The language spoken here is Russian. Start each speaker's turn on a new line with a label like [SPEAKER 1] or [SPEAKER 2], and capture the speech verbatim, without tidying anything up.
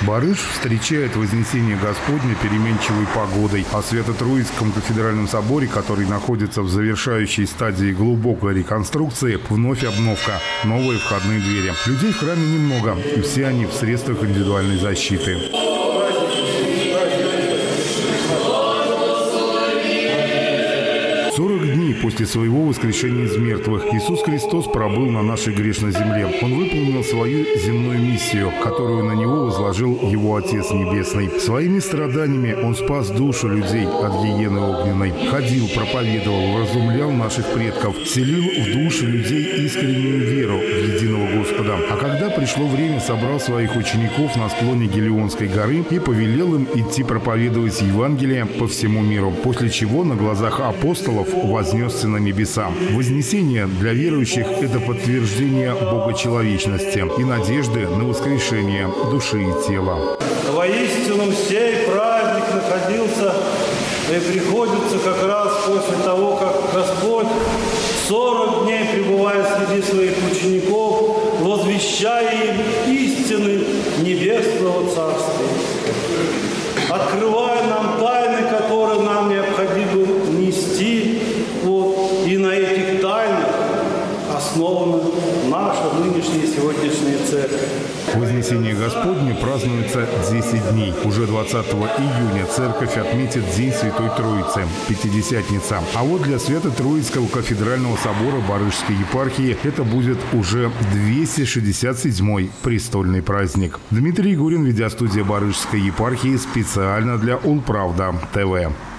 [SPEAKER 1] Барыш встречает Вознесение Господне переменчивой погодой. О Свято-Троицком кафедральном соборе, который находится в завершающей стадии глубокой реконструкции, вновь обновка, новые входные двери. Людей в храме немного, и все они в средствах индивидуальной защиты. сорок дней после своего воскрешения из мертвых Иисус Христос пробыл на нашей грешной земле. Он выполнил свою земную миссию, которую на Него возложил Его Отец Небесный. Своими страданиями Он спас душу людей от гиены огненной. Ходил, проповедовал, вразумлял наших предков, вселил в души людей искреннюю веру в единого Господа. А когда пришло время, собрал своих учеников на склоне Гелионской горы и повелел им идти проповедовать Евангелие по всему миру, после чего на глазах апостолов вознесся на небеса. Вознесение для верующих – это подтверждение богочеловечности и надежды на воскрешение души и тела.
[SPEAKER 2] Воистину, сей праздник находился и приходится как раз после того, как Господь сорок дней, пребывая среди своих учеников, возвещая им истины Небесного Царства, открывая нам тайны, которые нам необходимо нести. Вот, и на этих тайнах основана наша нынешняя сегодняшняя церковь.
[SPEAKER 1] Вознесение Господне празднуется десять дней. Уже двадцатого июня церковь отметит День Святой Троицы, Пятидесятница. А вот для Свято-Троицкого кафедрального собора Барышской епархии это будет уже двести шестьдесят седьмой престольный праздник. Дмитрий Гурин, видеостудия Барышской епархии, специально для Улправда ТВ.